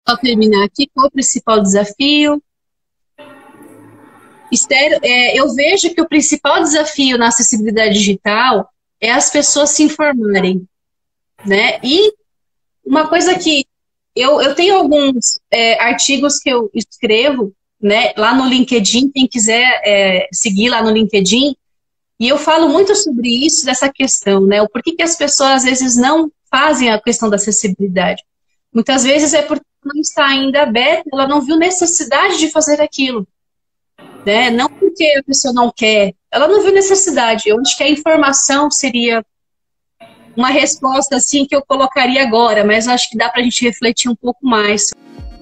Só terminar aqui, qual é o principal desafio? Eu vejo que o principal desafio na acessibilidade digital é as pessoas se informarem, né? E uma coisa que eu tenho alguns artigos que eu escrevo, né, lá no LinkedIn, quem quiser seguir lá no LinkedIn, e eu falo muito sobre isso, dessa questão, né? O porquê que as pessoas às vezes não fazem a questão da acessibilidade. Muitas vezes é porque não está ainda aberta, ela não viu necessidade de fazer aquilo, né? Não porque a pessoa não quer, ela não viu necessidade. Eu acho que a informação seria uma resposta assim que eu colocaria agora, mas acho que dá para a gente refletir um pouco mais.